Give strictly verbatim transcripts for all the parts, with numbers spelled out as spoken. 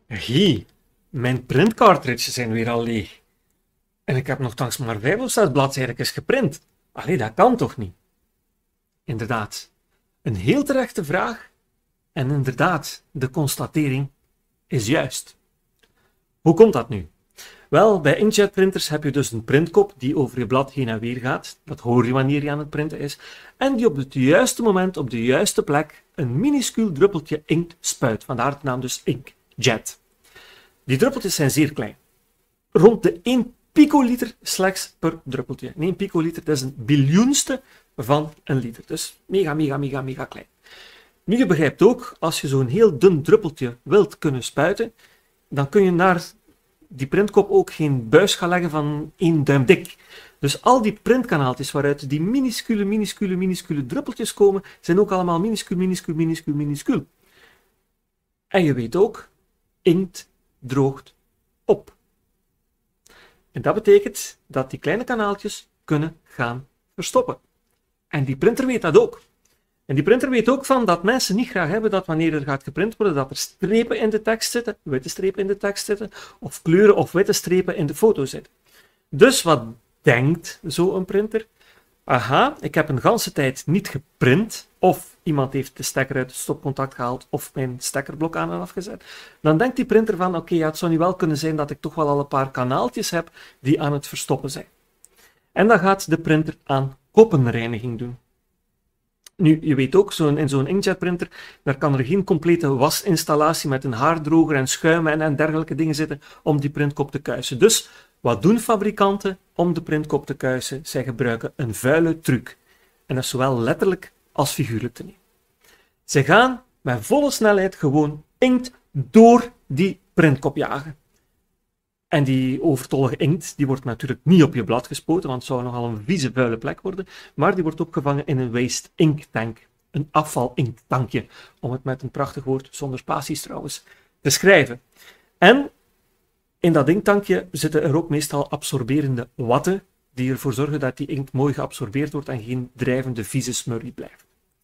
Gie, mijn printcartridges zijn weer al leeg. En ik heb nogthans maar vijf of zes bladzijden geprint. Allee, dat kan toch niet? Inderdaad, een heel terechte vraag. En inderdaad, de constatering is juist. Hoe komt dat nu? Wel, bij inkjetprinters heb je dus een printkop die over je blad heen en weer gaat. Dat hoor je wanneer je aan het printen is. En die op het juiste moment, op de juiste plek, een minuscuul druppeltje inkt spuit. Vandaar de naam dus inkjet. Die druppeltjes zijn zeer klein. Rond de één picoliter slechts per druppeltje. En één picoliter, dat is een biljoenste van een liter. Dus mega, mega, mega, mega klein. Nu, je begrijpt ook, als je zo'n heel dun druppeltje wilt kunnen spuiten, dan kun je naar die printkop ook geen buis gaan leggen van één duim dik. Dus al die printkanaaltjes waaruit die minuscule, minuscule, minuscule druppeltjes komen, zijn ook allemaal minuscuul, minuscuul, minuscuul, minuscuul. En je weet ook, inkt droogt op. En dat betekent dat die kleine kanaaltjes kunnen gaan verstoppen. En die printer weet dat ook. En die printer weet ook van dat mensen niet graag hebben dat wanneer er gaat geprint worden, dat er strepen in de tekst zitten, witte strepen in de tekst zitten, of kleuren of witte strepen in de foto zitten. Dus wat denkt zo'n printer? Aha, ik heb een ganse tijd niet geprint, of iemand heeft de stekker uit het stopcontact gehaald, of mijn stekkerblok aan en afgezet. Dan denkt die printer van, oké, okay, ja, het zou nu wel kunnen zijn dat ik toch wel al een paar kanaaltjes heb die aan het verstoppen zijn. En dan gaat de printer aan koppenreiniging doen. Nu, je weet ook, zo in zo'n inkjetprinter, daar kan er geen complete wasinstallatie met een haardroger en schuim en, en dergelijke dingen zitten om die printkop te kuisen. Dus, wat doen fabrikanten om de printkop te kuisen? Zij gebruiken een vuile truc. En dat is zowel letterlijk als figuurlijk te nemen. Zij gaan met volle snelheid gewoon inkt door die printkop jagen. En die overtollige inkt, die wordt natuurlijk niet op je blad gespoten, want het zou nogal een vieze, vuile plek worden, maar die wordt opgevangen in een waste ink tank. Een afval-inktankje, om het met een prachtig woord, zonder spaties trouwens, te schrijven. En in dat inktankje zitten er ook meestal absorberende watten, die ervoor zorgen dat die inkt mooi geabsorbeerd wordt en geen drijvende, vieze smurrie blijft.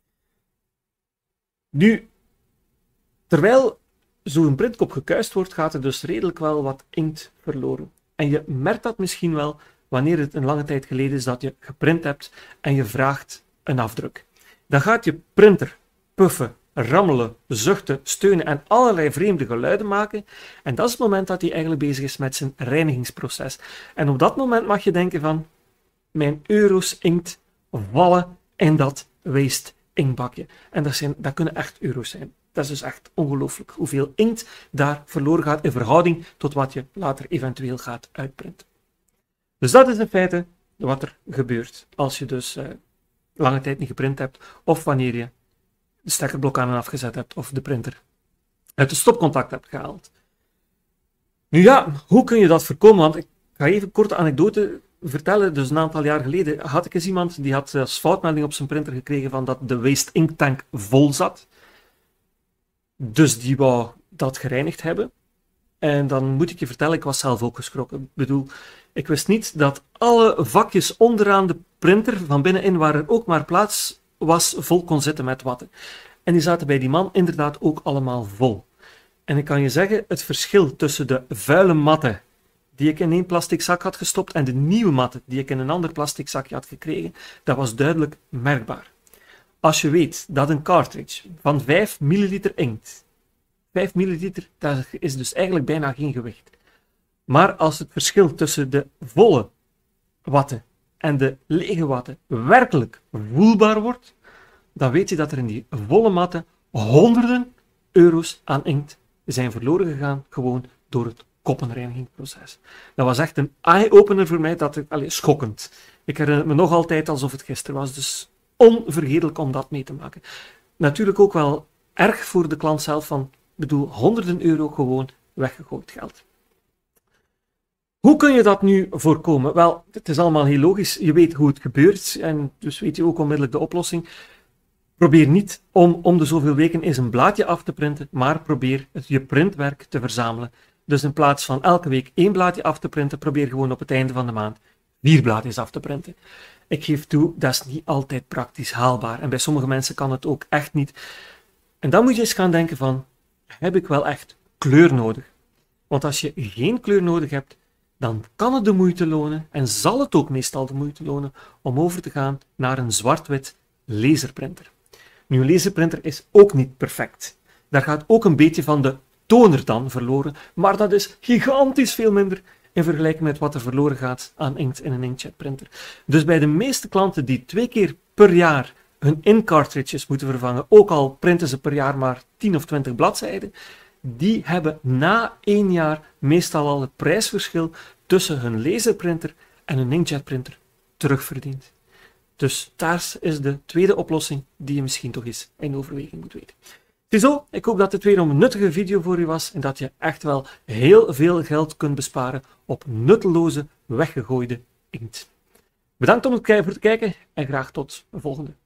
Nu, terwijl zo'n printkop gekuist wordt, gaat er dus redelijk wel wat inkt verloren. En je merkt dat misschien wel wanneer het een lange tijd geleden is dat je geprint hebt en je vraagt een afdruk. Dan gaat je printer puffen, rammelen, zuchten, steunen en allerlei vreemde geluiden maken. En dat is het moment dat hij eigenlijk bezig is met zijn reinigingsproces. En op dat moment mag je denken van, mijn euro's inkt vallen in dat waste inkbakje. En dat, zijn, dat kunnen echt euro's zijn. Dat is dus echt ongelooflijk hoeveel inkt daar verloren gaat in verhouding tot wat je later eventueel gaat uitprinten. Dus dat is in feite wat er gebeurt als je dus uh, lange tijd niet geprint hebt of wanneer je de stekkerblok aan en afgezet hebt of de printer uit het stopcontact hebt gehaald. Nu ja, hoe kun je dat voorkomen? Want ik ga even een korte anekdote vertellen. Dus een aantal jaar geleden had ik eens iemand die had als foutmelding op zijn printer gekregen van dat de waste ink tank vol zat. Dus die wou dat gereinigd hebben. En dan moet ik je vertellen, ik was zelf ook geschrokken. Ik bedoel, ik wist niet dat alle vakjes onderaan de printer, van binnenin waar er ook maar plaats was, vol kon zitten met watten. En die zaten bij die man inderdaad ook allemaal vol. En ik kan je zeggen, het verschil tussen de vuile matten die ik in één plastic zak had gestopt en de nieuwe matten die ik in een ander plastic zakje had gekregen, dat was duidelijk merkbaar. Als je weet dat een cartridge van vijf milliliter inkt, vijf milliliter, dat is dus eigenlijk bijna geen gewicht. Maar als het verschil tussen de volle watten en de lege watten werkelijk voelbaar wordt, dan weet je dat er in die volle matten honderden euro's aan inkt zijn verloren gegaan, gewoon door het koppenreinigingsproces. Dat was echt een eye-opener voor mij, dat ik, allez, schokkend. Ik herinner me nog altijd alsof het gisteren was, dus onvergetelijk om dat mee te maken. Natuurlijk ook wel erg voor de klant zelf, van, bedoel, honderden euro gewoon weggegooid geld. Hoe kun je dat nu voorkomen? Wel, het is allemaal heel logisch. Je weet hoe het gebeurt en dus weet je ook onmiddellijk de oplossing. Probeer niet om om de zoveel weken eens een blaadje af te printen, maar probeer het, je printwerk te verzamelen. Dus in plaats van elke week één blaadje af te printen, probeer gewoon op het einde van de maand vier blaadjes af te printen. Ik geef toe, dat is niet altijd praktisch haalbaar. En bij sommige mensen kan het ook echt niet. En dan moet je eens gaan denken van, heb ik wel echt kleur nodig? Want als je geen kleur nodig hebt, dan kan het de moeite lonen, en zal het ook meestal de moeite lonen, om over te gaan naar een zwart-wit laserprinter. Nu, een laserprinter is ook niet perfect. Daar gaat ook een beetje van de toner dan verloren, maar dat is gigantisch veel minder in vergelijking met wat er verloren gaat aan inkt in een inkjetprinter. Dus bij de meeste klanten die twee keer per jaar hun ink-cartridges moeten vervangen, ook al printen ze per jaar maar tien of twintig bladzijden, die hebben na één jaar meestal al het prijsverschil tussen hun laserprinter en hun inkjetprinter terugverdiend. Dus daar is de tweede oplossing die je misschien toch eens in overweging moet weten. Ziezo, ik hoop dat dit weer een nuttige video voor u was en dat je echt wel heel veel geld kunt besparen op nutteloze, weggegooide inkt. Bedankt om het voor te kijken en graag tot de volgende.